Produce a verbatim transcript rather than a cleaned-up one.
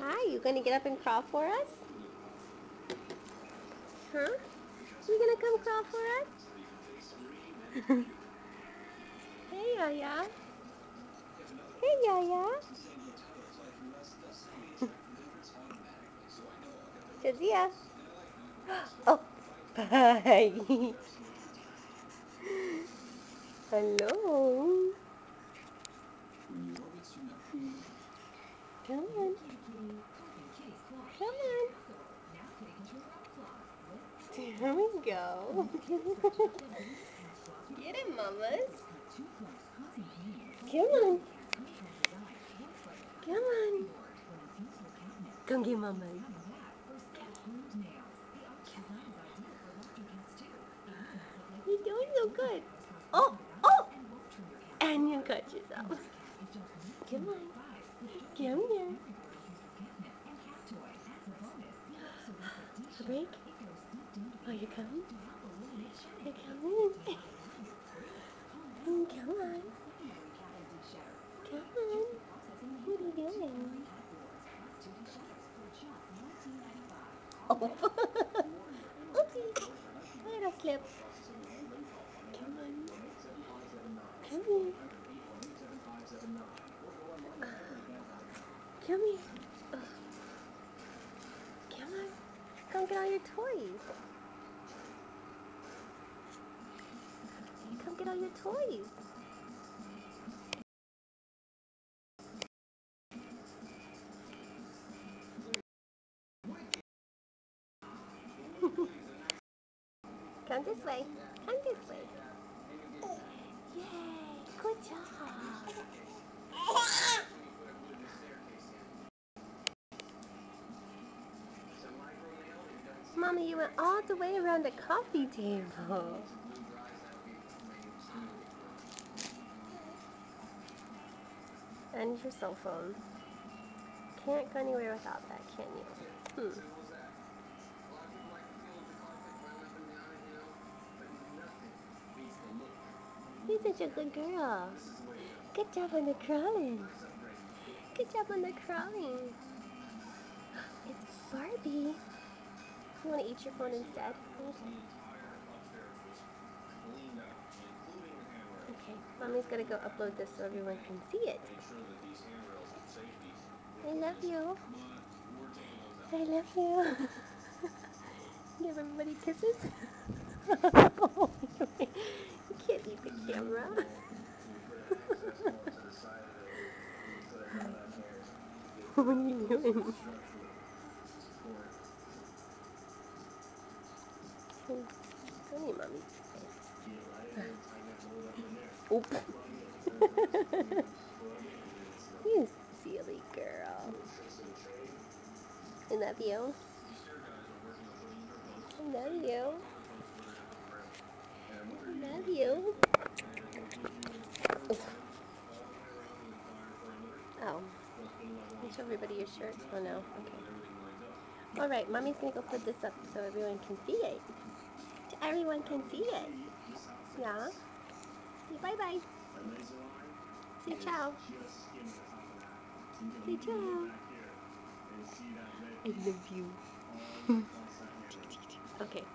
Hi, you gonna get up and crawl for us? Huh? You gonna come crawl for us? Hey, Yaya. Hey, Yaya. Jadzia. Oh, bye. Hello. Come on. Come on. There we go. Get it, mamas. Come on. Come on. Come get mamas. You're doing so good. Oh, oh! And you cut yourself. Come on. Come here. A break? Oh, you're coming? You're coming? Come on. Come on. What are you doing? Oh. Oopsie. I got a slip. Come on. Come here. Come here. Oh. Come on. Come get all your toys. Come get all your toys. Come this way. Come this way. Yay. Good job. Mommy, you went all the way around the coffee table. And your cell phone. Can't go anywhere without that, can you? Hmm. You're such a good girl. Good job on the crawling. Good job on the crawling. It's Barbie. You want to eat your phone instead? Okay, Mommy's gonna go upload this so everyone can see it. I love you. I love you. Give everybody kisses. You can't eat the camera. What are you doing? Don't eat Mommy. Oop. You silly girl. I love you. I love you. I love you. Oh. Can you show everybody your shirt? Oh no. Okay. Alright, Mommy's gonna go put this up so everyone can see it. So everyone can see it. Yeah? Say bye bye. Say ciao. Say ciao. I love you. Okay.